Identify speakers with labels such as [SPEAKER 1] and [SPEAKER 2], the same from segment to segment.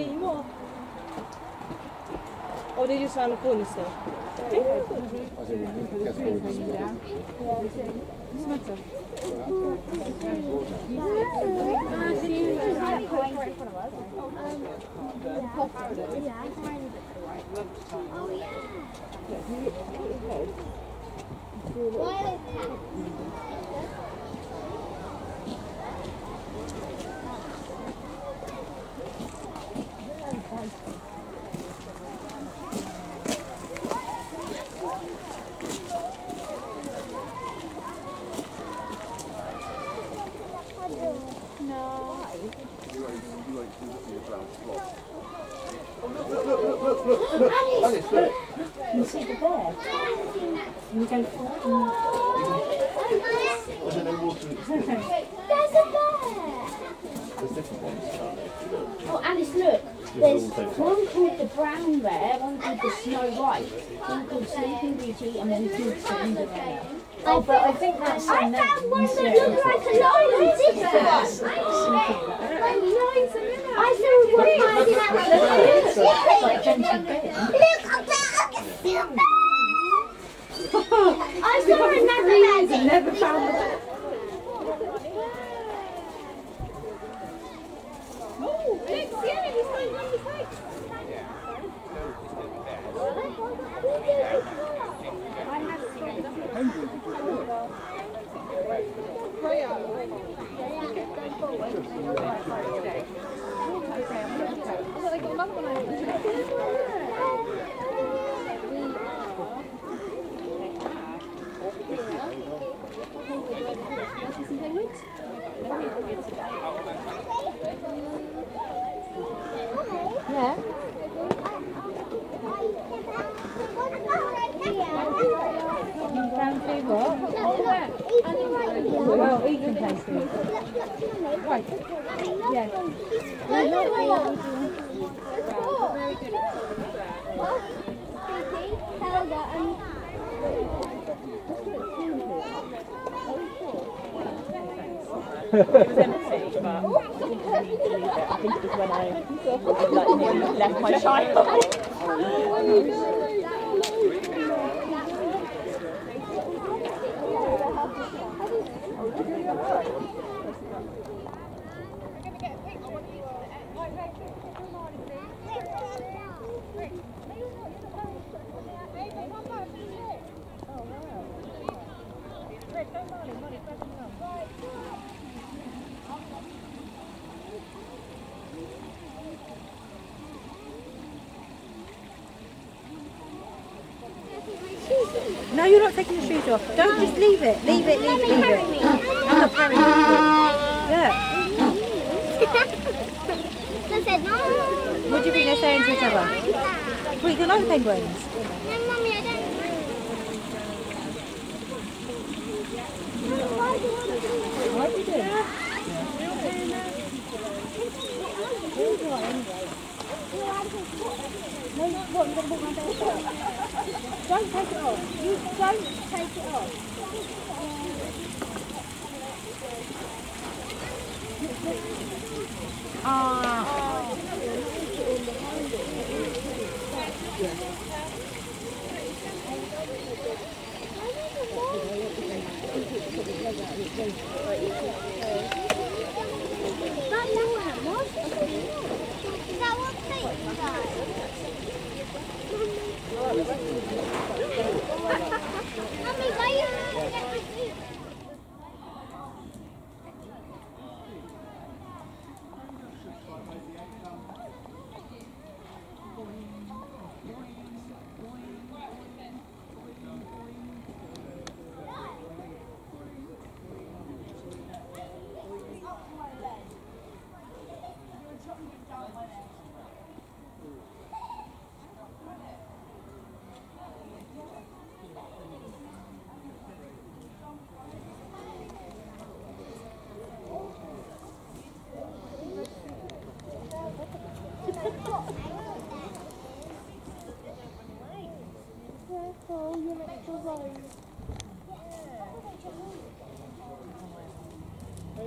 [SPEAKER 1] get you more? Or they just around the corner still?
[SPEAKER 2] You see the bear? You go forward.
[SPEAKER 3] There's a bear! Oh, Alice, look. There's one called the Brown Bear, one called the Snow White, one called Sleeping Beauty, and one called Cinderella.
[SPEAKER 2] Oh, but I think that's
[SPEAKER 3] I found one that looked like a lion. This one. I found one hiding out like a lion.
[SPEAKER 2] It's like Gentle Bear.
[SPEAKER 3] Look up there. I saw another bear.
[SPEAKER 2] Never found the bear.
[SPEAKER 1] Oh, look, yeah, he's going on the side.
[SPEAKER 3] Yeah.
[SPEAKER 2] Found food what? Well, he can play food. Right. Yeah.
[SPEAKER 1] It was empty, but I didn't really believe it. I think it was when I nearly left my child.
[SPEAKER 2] No, you're not taking the shoes off. Don't just leave it. Leave it, leave it, leave it. I'm not carrying it. Yeah. What do you think they're saying to each other? Wait, you like penguins?
[SPEAKER 3] No, Mummy, I don't.
[SPEAKER 2] What are you doing? No, what? You're going to put my bed. Don't take it off. You don't take it off.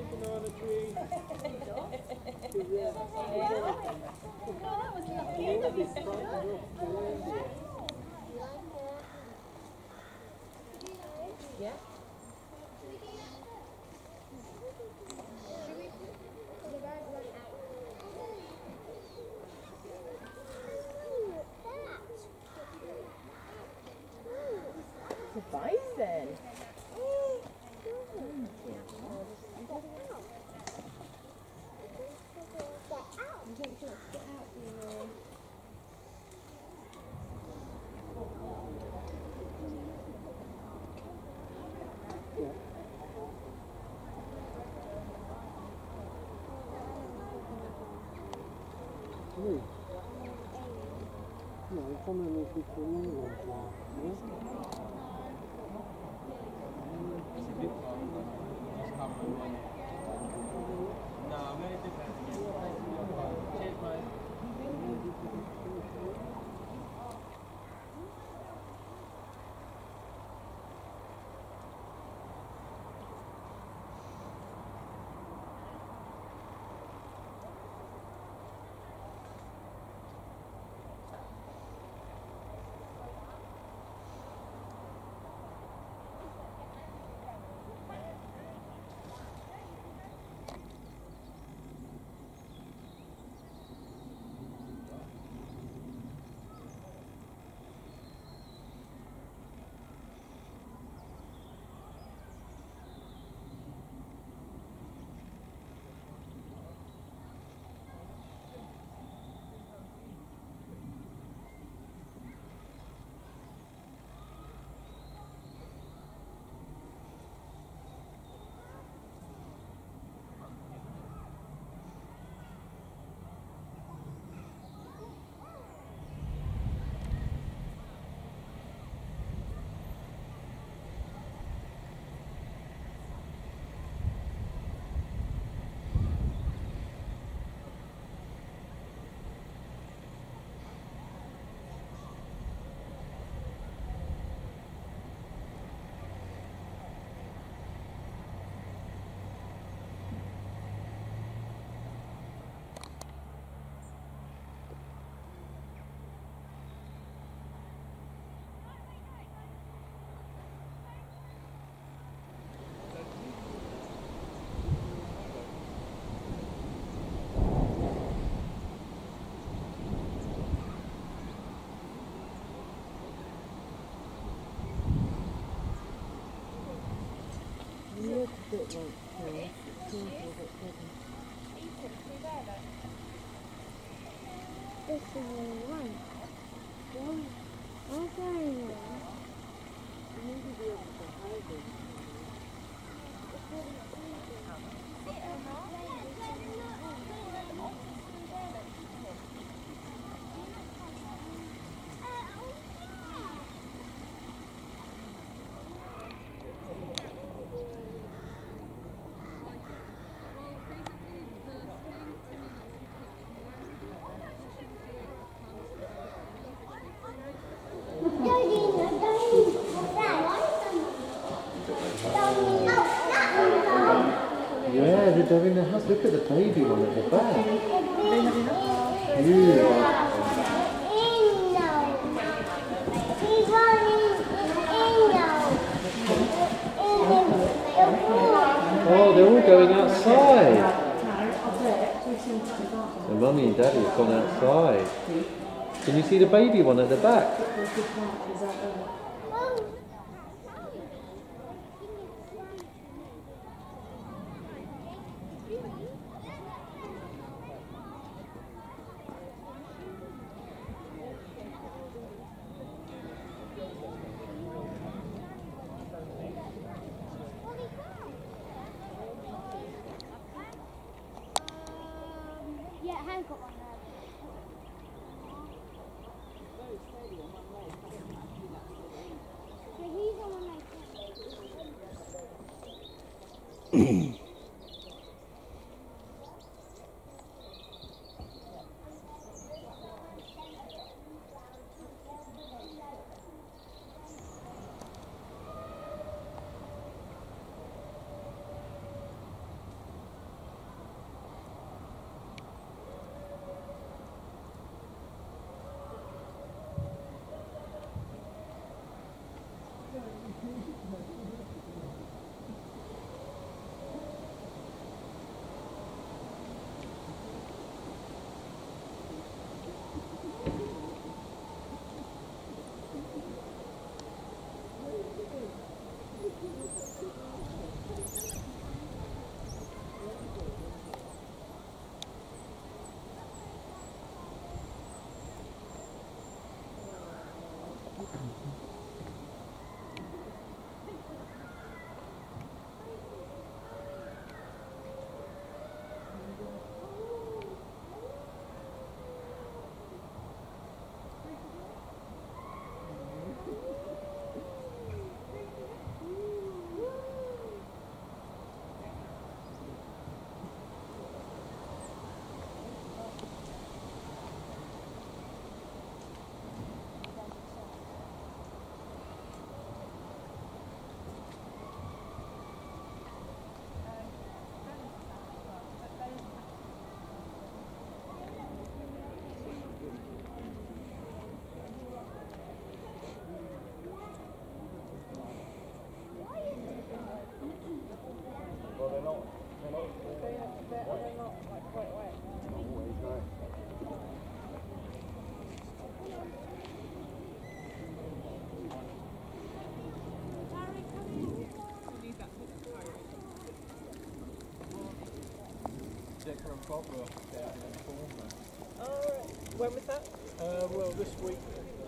[SPEAKER 4] banana tree.
[SPEAKER 1] Yeah. It's a bison.
[SPEAKER 4] No, come and make it for me. No, very different. Cheers, mate.
[SPEAKER 5] This is one. Okay.
[SPEAKER 4] Yeah, they're in the house. Look at the baby one at the back. Huge. Oh, they're all going outside. So Mummy and Daddy have gone outside. Can you see the baby one at the back?
[SPEAKER 5] Yeah, I have got one there. Yeah, he's on one like
[SPEAKER 1] When was that?
[SPEAKER 6] Well, this week.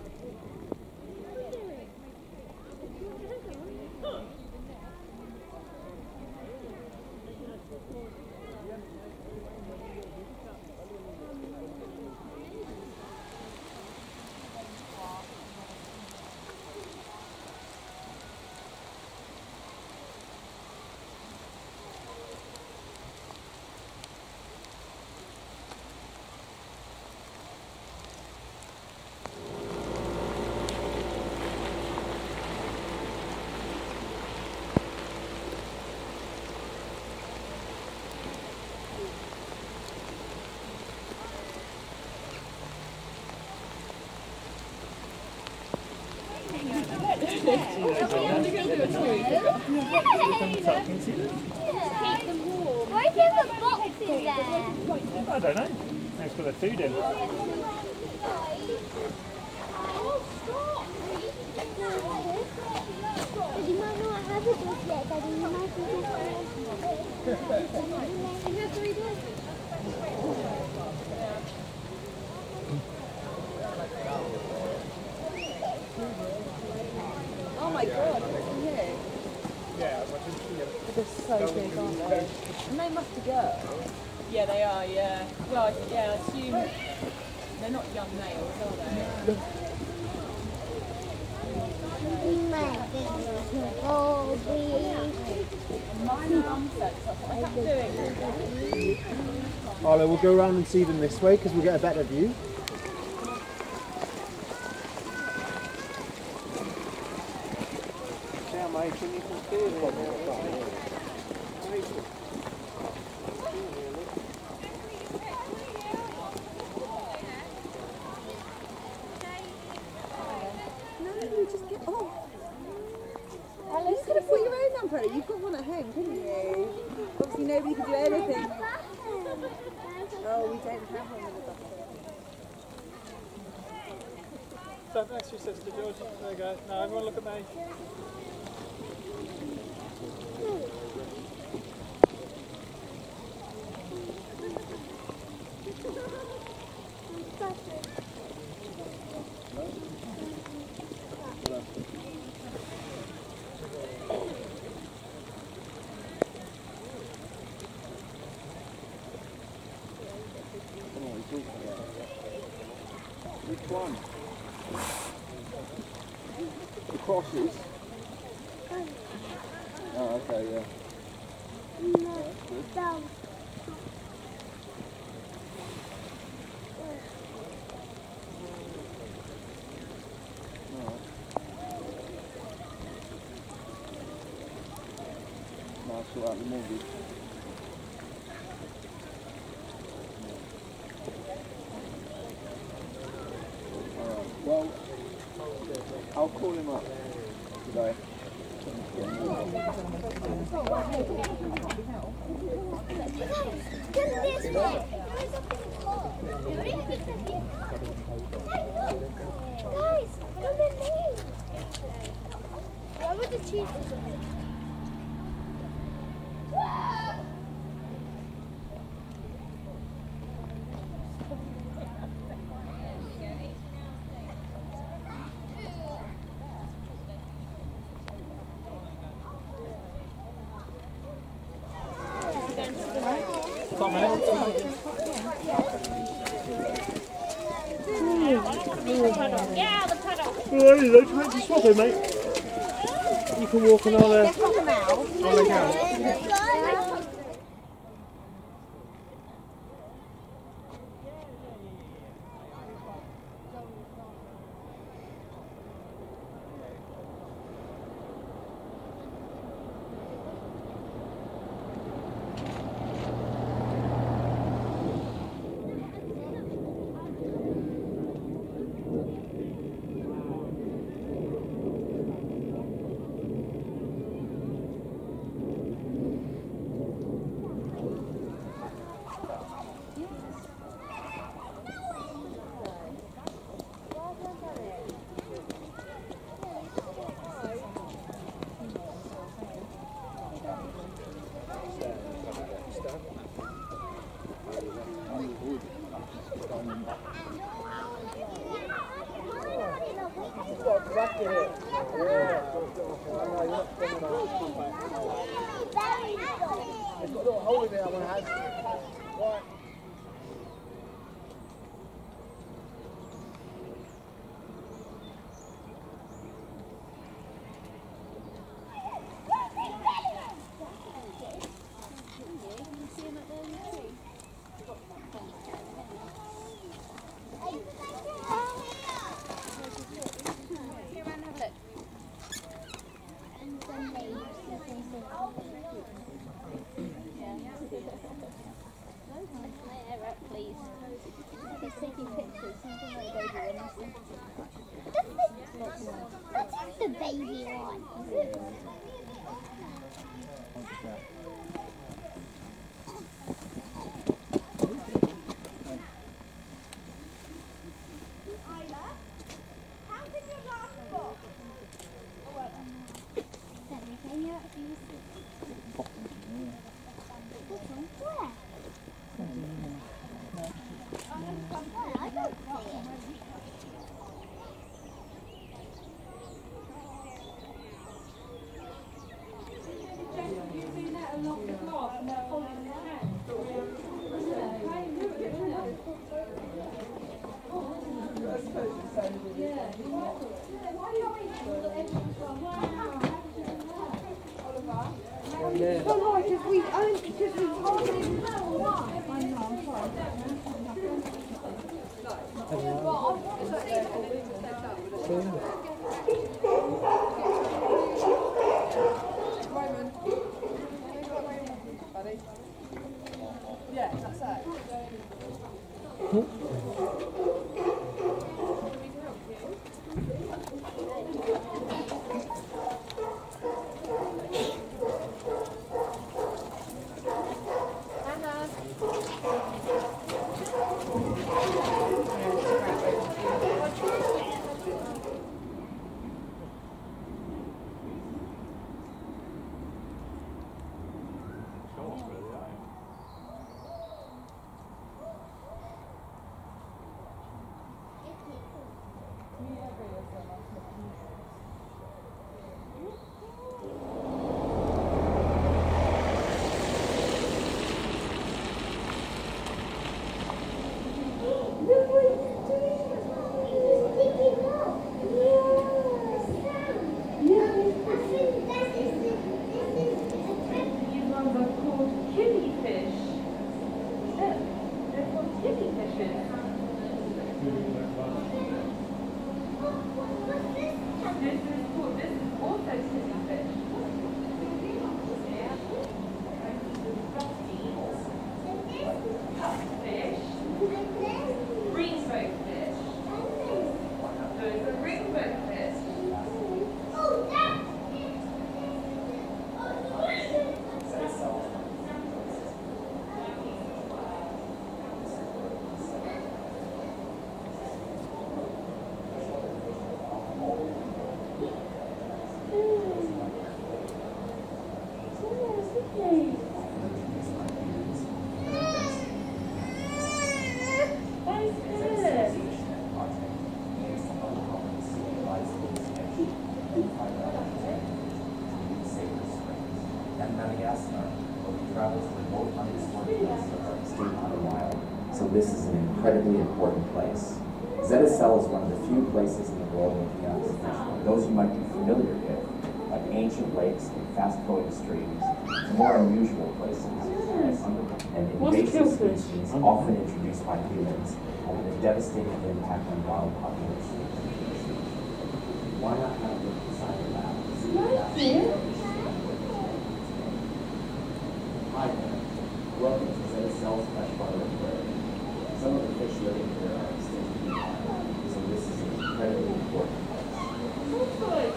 [SPEAKER 5] Why is there a box in there?
[SPEAKER 6] I don't know. Let's put the food in.
[SPEAKER 5] But you might not have it just yet, Daddy. You might be just
[SPEAKER 1] Oh my god, look at you.
[SPEAKER 6] Yeah,
[SPEAKER 1] They're so big, aren't they? And they must go. Yeah, they are, yeah. Well, yeah, I assume they're not young males, are they?
[SPEAKER 7] Arlo, we'll go around and see them this way because we'll get a better view.
[SPEAKER 2] You could have put your own umbrella. You've got one at home, couldn't you? Obviously nobody can do anything. Oh, we don't have one with a bucket.
[SPEAKER 6] Stand next to your sister, George. There you go. Now everyone look at me.
[SPEAKER 7] Which one? The crosses? Oh, okay, yeah. Now I'll sort out the mortgage. Well, I'll call him up today.
[SPEAKER 5] Guys, come with me. Why would the cheese?
[SPEAKER 1] Yeah, the pedal.
[SPEAKER 6] Well, you don't try to swap it, mate. You can walk on all the...
[SPEAKER 4] Yeah.
[SPEAKER 2] Come on, because we hardly I know, I'm Roman. Buddy. Yeah, that's it.
[SPEAKER 8] So this is an incredibly important place. ZSL is one of the few places in the world with young fish. Those you might be familiar with, like ancient lakes and fast-flowing streams, to more unusual places, and invasive species often introduced by humans have a devastating impact on wild populations. Why not have a look inside the lab? Hi there. Welcome to ZSL's Freshwater Aquarium. Some of the fish living here are extinct, so this is an incredibly important place.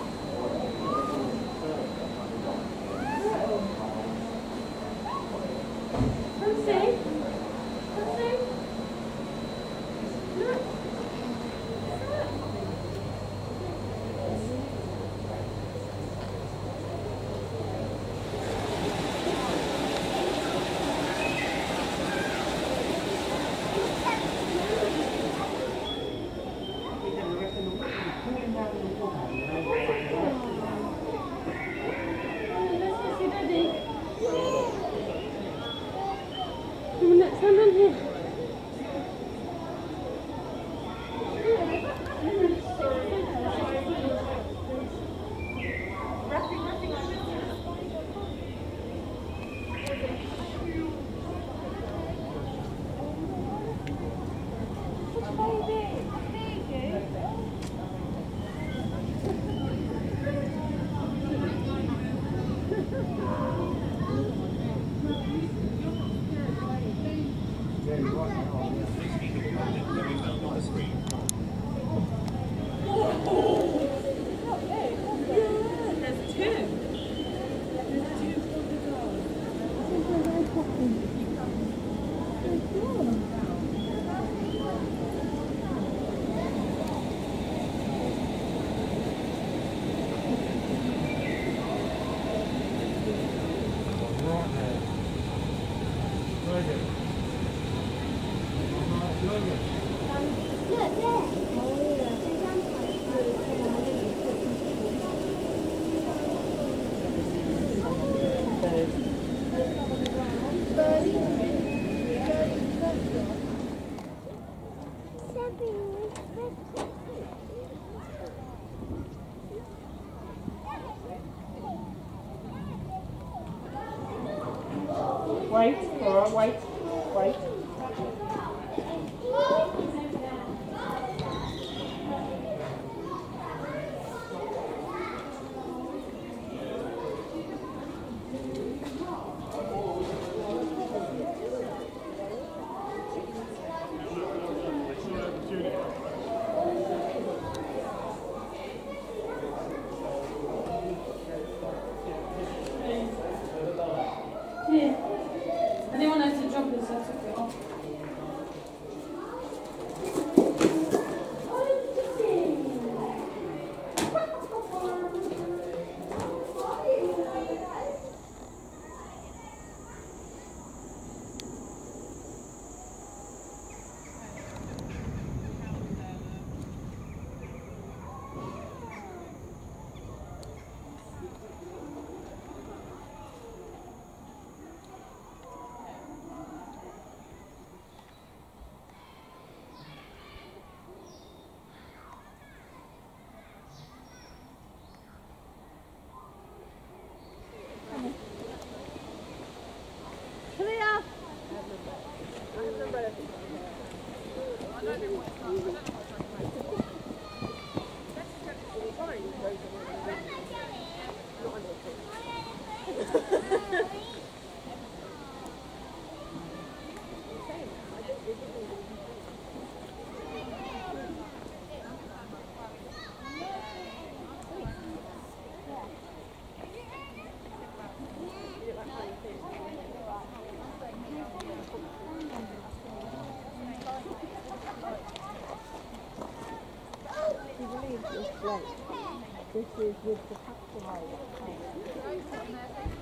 [SPEAKER 1] Wait, Laura, wait, wait.
[SPEAKER 3] Anyone has to jump this, that's okay.
[SPEAKER 2] This is with the captain.